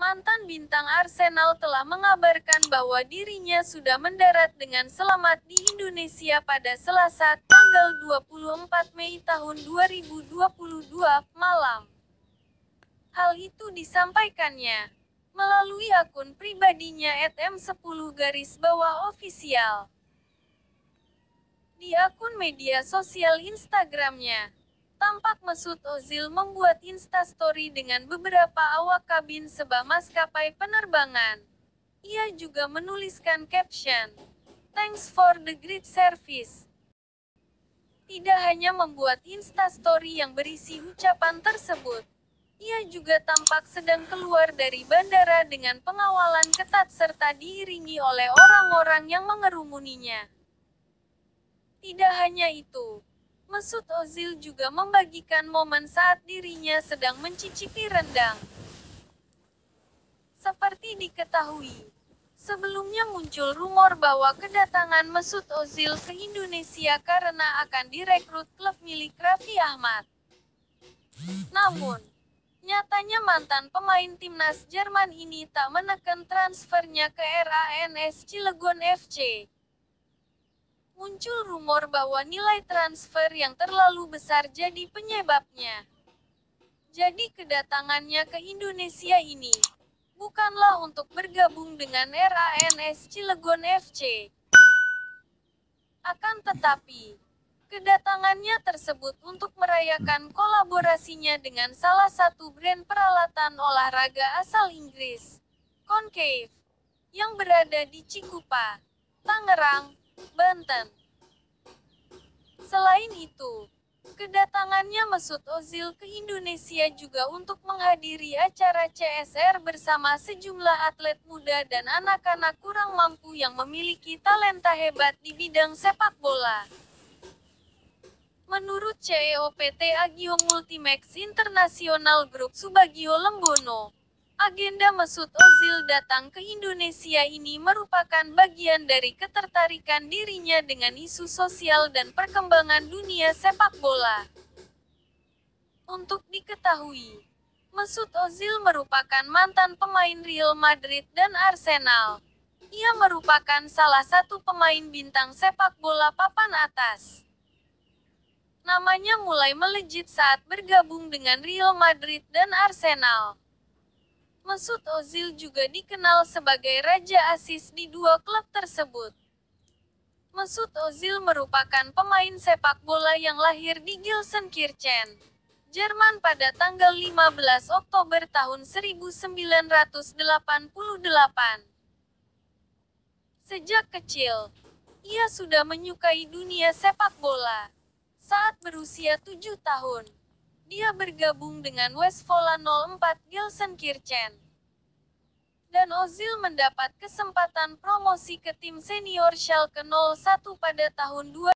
Mantan bintang Arsenal telah mengabarkan bahwa dirinya sudah mendarat dengan selamat di Indonesia pada Selasa, tanggal 24 Mei tahun 2022, malam. Hal itu disampaikannya melalui akun pribadinya @m10_official. Di akun media sosial Instagramnya, tampak Mesut Ozil membuat instastory dengan beberapa awak kabin sebuah maskapai penerbangan. Ia juga menuliskan caption, "Thanks for the great service." Tidak hanya membuat instastory yang berisi ucapan tersebut, ia juga tampak sedang keluar dari bandara dengan pengawalan ketat serta diiringi oleh orang-orang yang mengerumuninya. Tidak hanya itu, Mesut Ozil juga membagikan momen saat dirinya sedang mencicipi rendang. Seperti diketahui, sebelumnya muncul rumor bahwa kedatangan Mesut Ozil ke Indonesia karena akan direkrut klub milik Raffi Ahmad. Namun, nyatanya mantan pemain timnas Jerman ini tak menekan transfernya ke RANS Cilegon FC. Muncul rumor bahwa nilai transfer yang terlalu besar jadi penyebabnya. Jadi kedatangannya ke Indonesia ini bukanlah untuk bergabung dengan RANS Cilegon FC. Akan tetapi, kedatangannya tersebut untuk merayakan kolaborasinya dengan salah satu brand peralatan olahraga asal Inggris, Concave, yang berada di Cikupa, Tangerang, Banten. Selain itu, kedatangannya Mesut Ozil ke Indonesia juga untuk menghadiri acara CSR bersama sejumlah atlet muda dan anak-anak kurang mampu yang memiliki talenta hebat di bidang sepak bola. Menurut CEO PT Agio Multimax International Group Subagio Lembono, agenda Mesut Ozil datang ke Indonesia ini merupakan bagian dari ketertarikan dirinya dengan isu sosial dan perkembangan dunia sepak bola. Untuk diketahui, Mesut Ozil merupakan mantan pemain Real Madrid dan Arsenal. Ia merupakan salah satu pemain bintang sepak bola papan atas. Namanya mulai melejit saat bergabung dengan Real Madrid dan Arsenal. Mesut Ozil juga dikenal sebagai raja assist di dua klub tersebut. Mesut Ozil merupakan pemain sepak bola yang lahir di Gelsenkirchen, Jerman pada tanggal 15 Oktober tahun 1988. Sejak kecil, ia sudah menyukai dunia sepak bola. Saat berusia 7 tahun, dia bergabung dengan Westfola 04 Gelsenkirchen. Dan Ozil mendapat kesempatan promosi ke tim senior Schalke 01 pada tahun 2000.